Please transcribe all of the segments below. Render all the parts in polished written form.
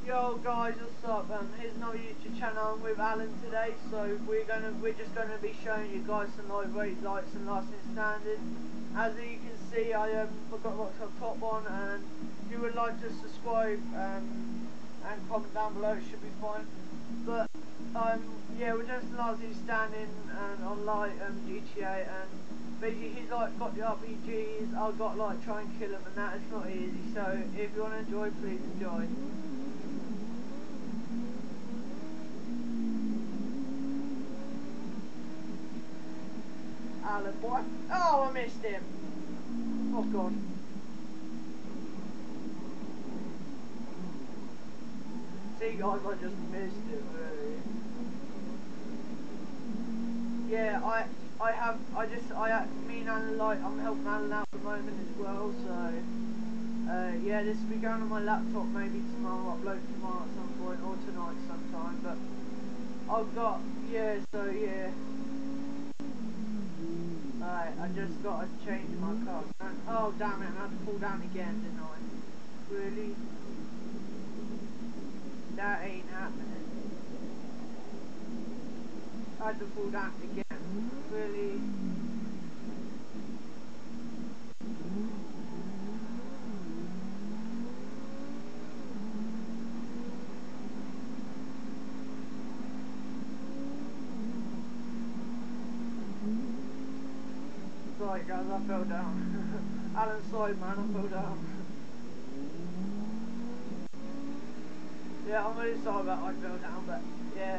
Yo guys, what's up? Here's another YouTube channel. I'm with Alan today, so we're just gonna be showing you guys some lightweight lights and last in standing. As you can see, I've got lots of top on, and if you would like to subscribe and comment down below, it should be fine. But yeah, we're just largely standing and on light GTA, and basically he's like got the RPGs. I've got like try and kill him, and that it's not easy. So if you want to enjoy, please enjoy. Alan, boy. Oh, I missed him. Oh, God. See, guys, I just missed him, really. Yeah, me and Alan, like, I'm helping Alan out at the moment as well, so, yeah, this will be going on my laptop maybe tomorrow, upload tomorrow at some point, or tonight sometime, but I've got, yeah, so, yeah. Alright, I just got to change my car. Oh damn it, I had to pull down again, didn't I? Really? That ain't happening. I had to pull down again. Really? Sorry guys, I fell down. Alan, sorry man, I fell down. Yeah, I'm really sorry about I fell down, but yeah.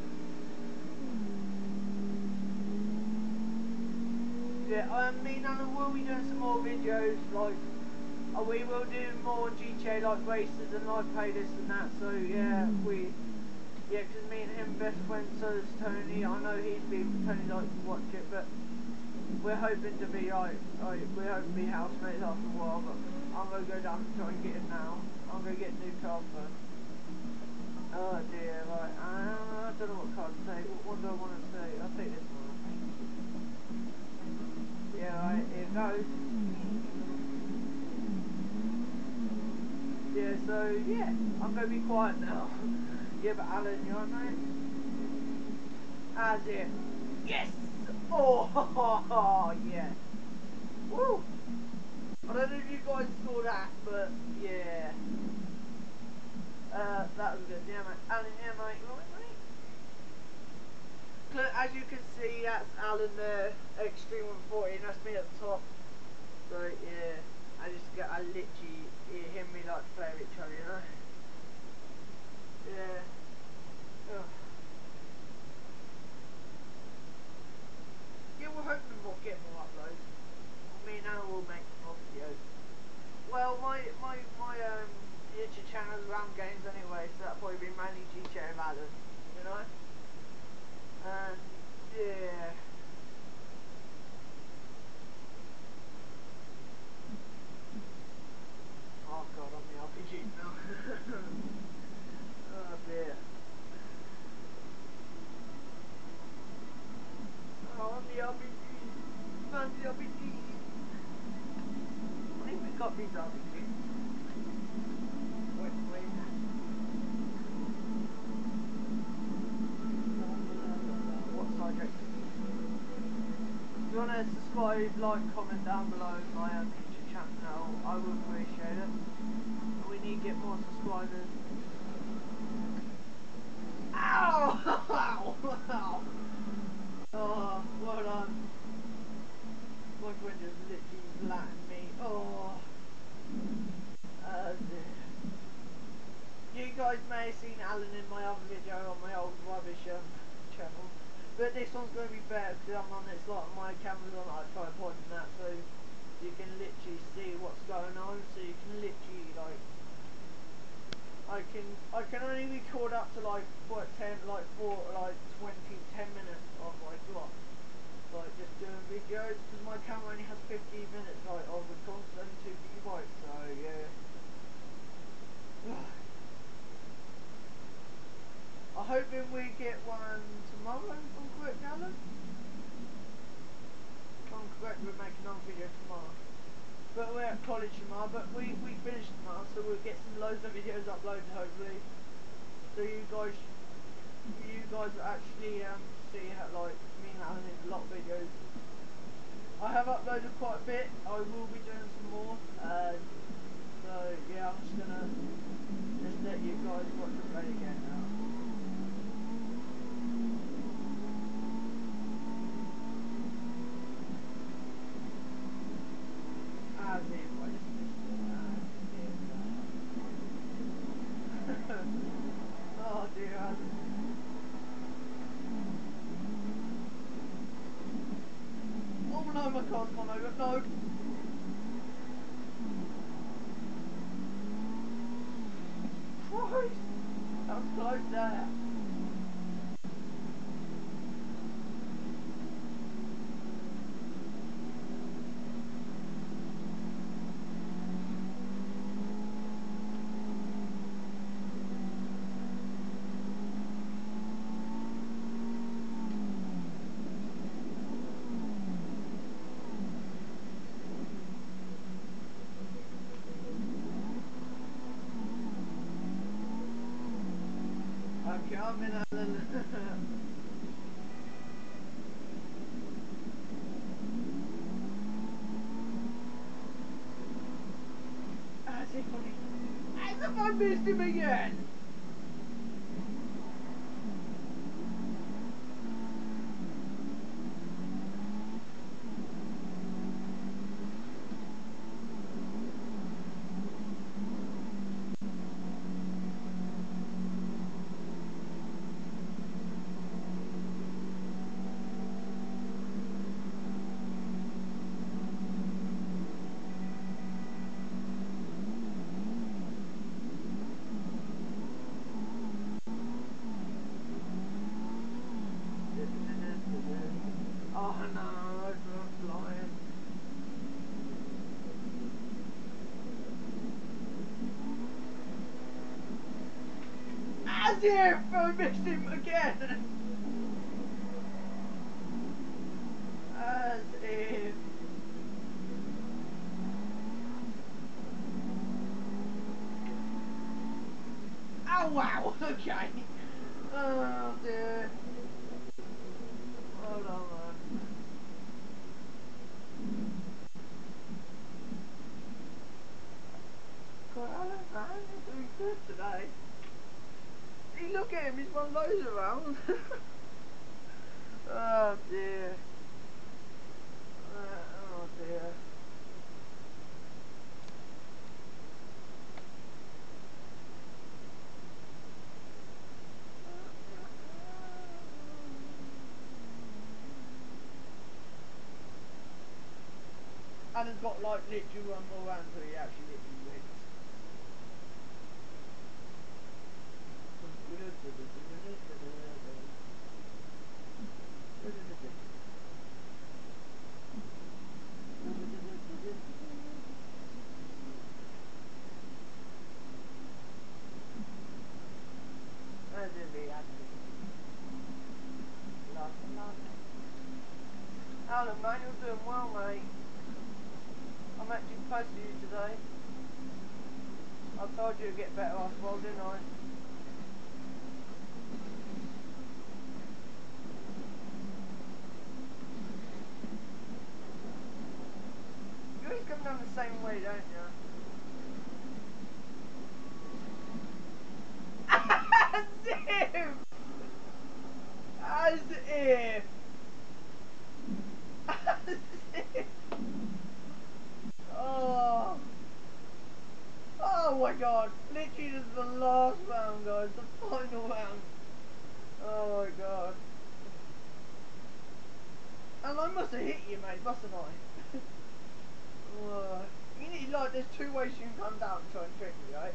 Yeah, me and Alan will be doing some more videos, like, we will do more GTA like races and live playlists and that, so yeah, yeah, because me and him best friends, so is Tony. I know Tony likes to watch it, but we're hoping to be we hope to be housemates after a while, but I'm going to go down and try and get him now. I'm going to get a new car first. Oh dear, right, I don't know what car to take. What do I want to say? I'll take this one, I think. Yeah, right, here goes. Yeah, so, yeah, I'm going to be quiet now. Yeah, but Alan, you alright, mate? How's it? Yes! Oh, yeah. Woo! I don't know if you guys saw that, but, yeah. That was good. Yeah, mate. Alan, yeah, mate. You alright, mate? Look, as you can see, that's Alan there, Extreme 140, and that's me at the top. So, yeah. I literally hear me like flare each other, you know? Yeah. Ugh. Yeah, we're hoping we'll get more uploads. Me and Alan will make more videos. Well, my YouTube channel is around games anyway, so that'll probably be mainly GTA and Alan, you know? And, yeah. Oh god, I'm the RPG now. Oh dear. Oh, I'm the RPG. I'm the RPG. I think we got these RPGs. Wait, wait. What subject? If you want to subscribe, like, comment down below my YouTube channel, I would appreciate it. We need to get more subscribers. Ow! Ow! Oh, well done. My friend just literally flattened me. Oh. Dear. You guys may have seen Alan in my other video on my old rubbish channel. But this one's going to be better because I'm on this lot of my camera's on like tripod and that, so you can literally see what's going on, so you can literally like I can only record up to like 10 minutes of like vlog. Like just doing videos because my camera only has 15 minutes like of recording, only 2 gigabytes, so yeah. I'm hoping we get one tomorrow, if I'm correct, Alan? If I'm correct, we're making another video tomorrow. But we're at college tomorrow, but we finished tomorrow, so we'll get some loads of videos uploaded hopefully. So you guys will actually see how, like, me and Alan in a lot of videos. I have uploaded quite a bit. I will be doing some more. So yeah, I'm just gonna let you guys watch it play again now. As if I just missed it. Oh dear, Alan. Oh no, my car's gone over. No. Christ! That was close there. Okay, I'm in a little... As if I missed him again! Oh no, I'm flying. As if I missed him again! As if... Oh wow, okay. Oh dear. Hold on, man. God, Alan, man, you're doing good today. See, look at him, he's one of those around. Oh dear. Oh dear. Alan's got like literally one more round so he actually literally wins. Alan, man, you're doing well, mate. I'm actually close to you today. I told you to get better off well, didn't I? You always come down the same way, don't you? As if! As if! As if! Oh! Oh my god! Literally this is the last round, guys. The final round. Oh my god. And I must have hit you, mate, mustn't I? Oh. You need, like, there's two ways you can come down and try and trick me, right?